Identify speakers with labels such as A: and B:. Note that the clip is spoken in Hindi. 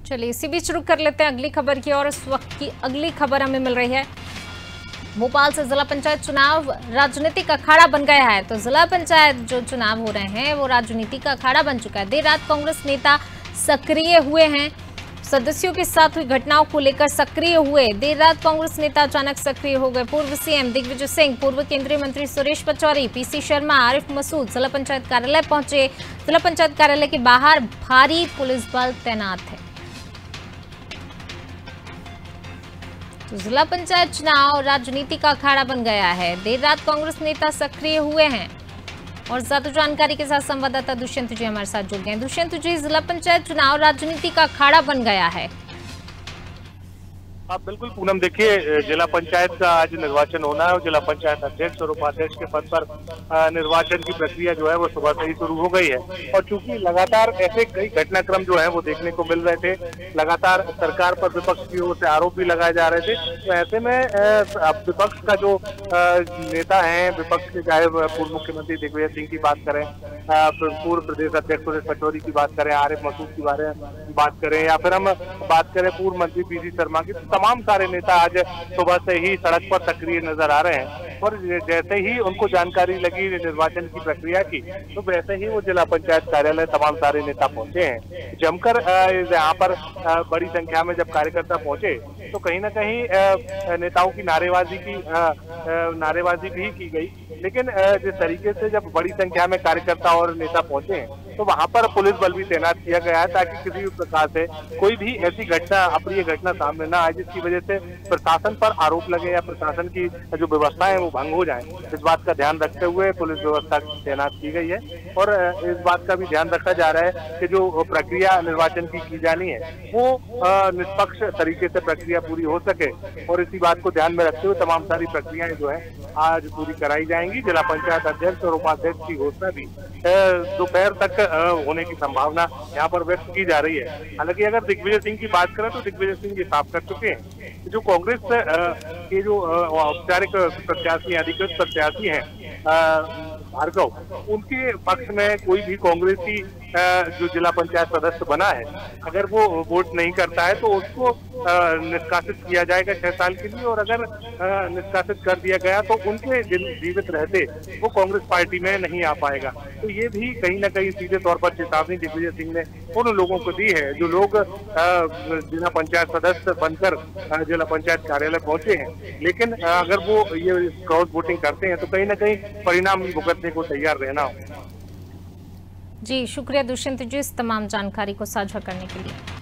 A: चलिए इसी बीच रुक कर लेते हैं अगली खबर की और इस वक्त की अगली खबर हमें मिल रही है। भोपाल से जिला पंचायत चुनाव राजनीतिक अखाड़ा बन गया है। तो जिला पंचायत जो चुनाव हो रहे हैं वो राजनीति का अखाड़ा बन चुका है। देर रात कांग्रेस नेता सक्रिय हुए हैं, सदस्यों के साथ हुई घटनाओं को लेकर सक्रिय हुए। देर रात कांग्रेस नेता अचानक सक्रिय हो गए। पूर्व सीएम दिग्विजय सिंह, पूर्व केंद्रीय मंत्री सुरेश पचौरी, पीसी शर्मा, आरिफ मसूद जिला पंचायत कार्यालय पहुंचे। जिला पंचायत कार्यालय के बाहर भारी पुलिस बल तैनात है। तो जिला पंचायत चुनाव राजनीति का अखाड़ा बन गया है। देर रात कांग्रेस नेता सक्रिय हुए हैं और ज्यादा जानकारी के साथ संवाददाता दुष्यंत जी हमारे साथ जुड़ गए हैं। दुष्यंत जी, जिला पंचायत चुनाव राजनीति का अखाड़ा बन गया है।
B: आप बिल्कुल पूनम, देखिए जिला पंचायत का आज निर्वाचन होना है और जिला पंचायत अध्यक्ष और उपाध्यक्ष के पद पर निर्वाचन की प्रक्रिया जो है वो सुबह से ही शुरू हो गई है। और चूंकि लगातार ऐसे कई घटनाक्रम जो है वो देखने को मिल रहे थे, लगातार सरकार पर विपक्ष की ओर से आरोप भी लगाए जा रहे थे, तो ऐसे में विपक्ष का जो नेता है, विपक्ष के चाहे पूर्व मुख्यमंत्री दिग्विजय सिंह की बात करें, पूर्व प्रदेश अध्यक्ष सुरेश पचौरी की बात करें, आरिफ मसूद की बात करें, या फिर हम बात करें पूर्व मंत्री पीसी शर्मा की, तमाम सारे नेता आज सुबह से ही सड़क पर सक्रिय नजर आ रहे हैं। और जैसे ही उनको जानकारी लगी निर्वाचन की प्रक्रिया की, तो वैसे ही वो जिला पंचायत कार्यालय तमाम सारे नेता पहुंचे हैं। जमकर यहाँ पर बड़ी संख्या में जब कार्यकर्ता पहुंचे तो कहीं ना कहीं नेताओं की नारेबाजी भी की गई। लेकिन जिस तरीके से जब बड़ी संख्या में कार्यकर्ता और नेता पहुंचे हैं तो वहां पर पुलिस बल भी तैनात किया गया है, ताकि किसी भी प्रकार से कोई भी ऐसी घटना, अप्रिय घटना सामने न आए जिसकी वजह से प्रशासन पर आरोप लगे या प्रशासन की जो व्यवस्था है वो भंग हो जाए। इस बात का ध्यान रखते हुए पुलिस व्यवस्था तैनात की गई है और इस बात का भी ध्यान रखा जा रहा है कि जो प्रक्रिया निर्वाचन की जानी है वो निष्पक्ष तरीके से प्रक्रिया पूरी हो सके। और इसी बात को ध्यान में रखते हुए तमाम सारी प्रक्रियाएं जो है आज पूरी कराई जाएंगी। जिला पंचायत अध्यक्ष और उपाध्यक्ष की घोषणा भी दोपहर तक होने की संभावना यहाँ पर व्यक्त की जा रही है। हालांकि अगर दिग्विजय सिंह की बात करें तो दिग्विजय सिंह ये साफ कर चुके हैं जो कांग्रेस के जो औपचारिक प्रत्याशी, अधिकृत प्रत्याशी हैं भार्गव, उनके पक्ष में कोई भी कांग्रेसी जो जिला पंचायत सदस्य बना है, अगर वो वोट नहीं करता है तो उसको निष्कासित किया जाएगा 6 साल के लिए। और अगर निष्कासित कर दिया गया तो उनके जीवित रहते वो कांग्रेस पार्टी में नहीं आ पाएगा। तो ये भी कहीं ना कहीं सीधे तौर पर चेतावनी दिग्विजय सिंह ने उन लोगों को दी है जो लोग जिला पंचायत सदस्य बनकर जिला पंचायत कार्यालय पहुंचे हैं। लेकिन अगर वो ये क्रॉस वोटिंग करते हैं तो कहीं ना कहीं परिणाम भुगतने को तैयार रहना होगा।
A: जी शुक्रिया दुष्यंत जी इस तमाम जानकारी को साझा करने के लिए।